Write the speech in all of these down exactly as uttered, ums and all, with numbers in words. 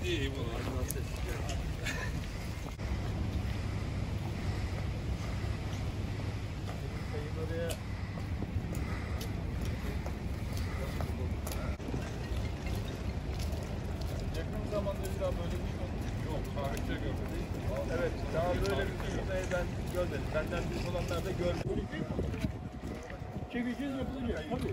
İyi bu. Yakın zamanda bir daha böyle bir şey oldu. Yok, tarihte görmedim. Evet, daha böyle bir tecrübeyi ben görmedim. Benden büyük olanlar da görmedim. Çekeceğiz yapılacak tabii.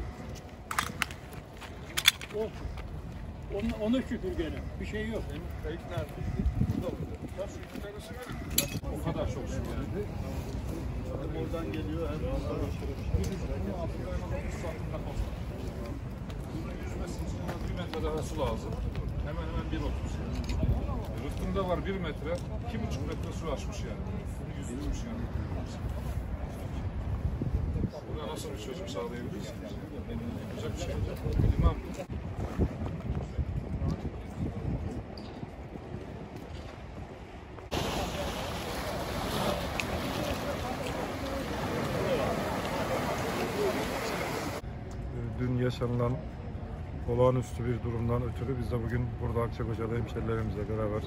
Olsun. Ona, ona şükür gene. Bir şey yok. Benim kayıt nerede? Burada burada. Nasıl bir tanesi var? O kadar çok su geldi. Hem oradan geliyor hem oradan. Bunu Afrika'ya otuz santim kapat. Bunun yüzmesi için bir metre daha su lazım. Hemen hemen bir otuz. Rıhtımda var bir metre, iki buçuk metre su açmış yani. Bunu yüzdürmüş yani. Buna nasıl bir çözüm sağlayabiliriz? Yapacak bir şey yok. Limam. Dün yaşanılan olağanüstü bir durumdan ötürü biz de bugün burada Akçakoca'da hemşerilerimizle beraber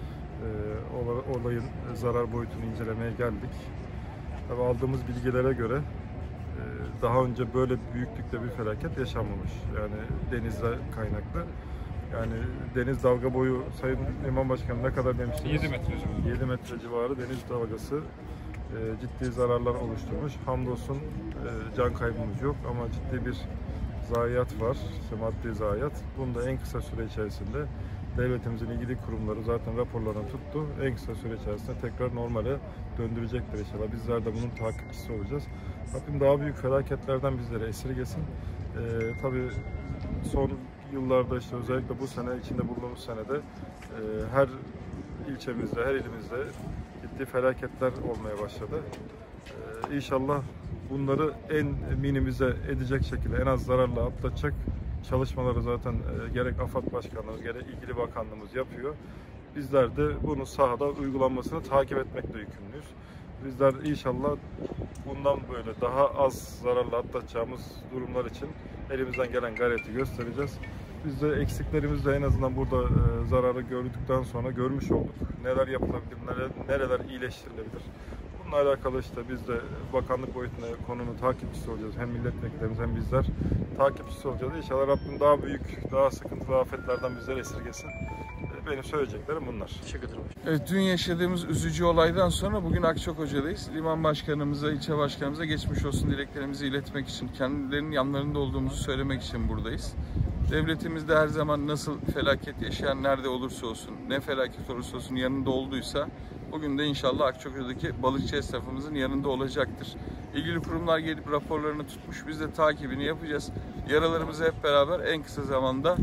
e, olayın zarar boyutunu incelemeye geldik. Tabii aldığımız bilgilere göre e, daha önce böyle büyüklükte bir felaket yaşanmamış. Yani denizle kaynaklı. Yani deniz dalga boyu, Sayın İmam Başkanım ne kadar demiştiniz? yedi metre civarı. yedi metre civarı deniz dalgası e, ciddi zararlar oluşturmuş. Hamdolsun e, can kaybımız yok ama ciddi bir zayiat var, işte maddi zayiat. Bunu da en kısa süre içerisinde devletimizin ilgili kurumları zaten raporlarını tuttu. En kısa süre içerisinde tekrar normale döndürecektir inşallah. Bizler de bunun takipçisi olacağız. Rabbim daha büyük felaketlerden bizleri esirgesin. Ee, tabii son yıllarda işte özellikle bu sene içinde bulunduğumuz senede e, her ilçemizde, her ilimizde ciddi felaketler olmaya başladı. Ee, İnşallah bunları en minimize edecek şekilde, en az zararla atlatacak çalışmaları zaten e, gerek AFAD Başkanlığımız, gerek ilgili bakanlığımız yapıyor. Bizler de bunu sahada uygulanmasını takip etmekle yükümlüyüz. Bizler inşallah bundan böyle daha az zararla atlatacağımız durumlar için elimizden gelen gayreti göstereceğiz. Biz de eksiklerimizi de en azından burada e, zararı gördükten sonra görmüş olduk. Neler yapılabilir, neler, nereler iyileştirilebilir. Bununla alakalı işte biz de bakanlık boyutunda konunun takipçisi olacağız. Hem milletvekillerimiz hem bizler takipçisi olacağız. İnşallah Rabbim daha büyük, daha sıkıntılı afetlerden bizleri esirgesin. Benim söyleyeceklerim bunlar. Teşekkür ederim. Evet, dün yaşadığımız üzücü olaydan sonra bugün Akçakoca'dayız. Liman Başkanımıza, ilçe başkanımıza geçmiş olsun dileklerimizi iletmek için, kendilerinin yanlarında olduğumuzu söylemek için buradayız. Devletimizde her zaman nasıl felaket yaşayan nerede olursa olsun, ne felaket olursa olsun yanında olduysa bugün de inşallah Akçakoca'daki balıkçı esnafımızın yanında olacaktır. İlgili kurumlar gelip raporlarını tutmuş, biz de takibini yapacağız. Yaralarımızı hep beraber en kısa zamanda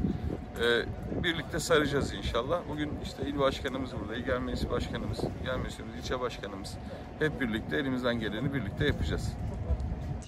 e, birlikte saracağız inşallah. Bugün işte il başkanımız burada, il genel meclis başkanımız, genel meclisimiz, ilçe başkanımız hep birlikte elimizden geleni birlikte yapacağız.